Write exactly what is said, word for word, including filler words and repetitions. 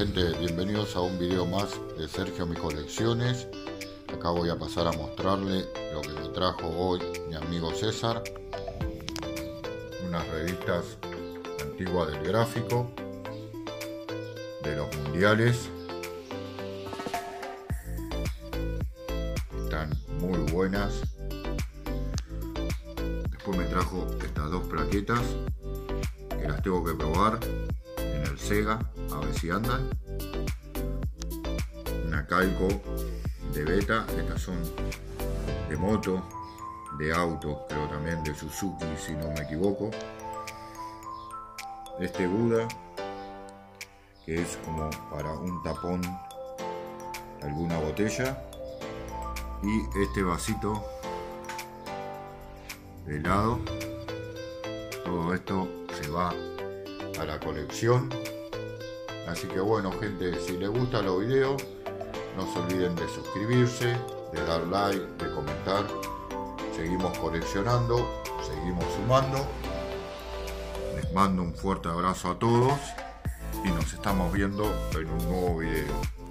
gente, bienvenidos a un video más de Sergio Mi Colecciones. Acá voy a pasar a mostrarle lo que me trajo hoy mi amigo César. Unas revistas antiguas del gráfico, de los mundiales. Están muy buenas. Después me trajo estas dos plaquetas que las tengo que probar en el Sega, a ver si andan. Una Calco de beta, estas son de moto, de auto, pero también de Suzuki si no me equivoco. Este Buda, que es como para un tapón de alguna botella, y este vasito de helado. Todo esto se va a la colección. Así que bueno, gente, si les gustan los videos, no se olviden de suscribirse, de dar like, de comentar. Seguimos coleccionando, seguimos sumando. Les mando un fuerte abrazo a todos y nos estamos viendo en un nuevo video.